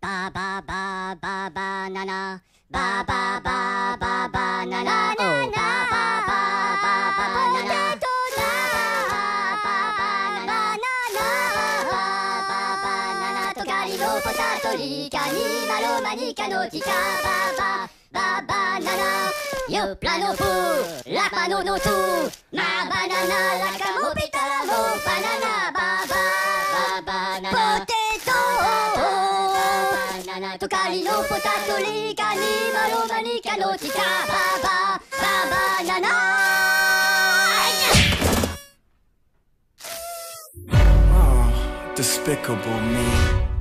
バババババナナバババババナナバババババナナババババナナトカリのポタトリカニマロマニカのティカババババナナヨプラノフラパノノトマバナナラカモピタラモバナナババババナナポテトバナナトカリのポタトリカニマロマニカのティカババババナナ Despicable me.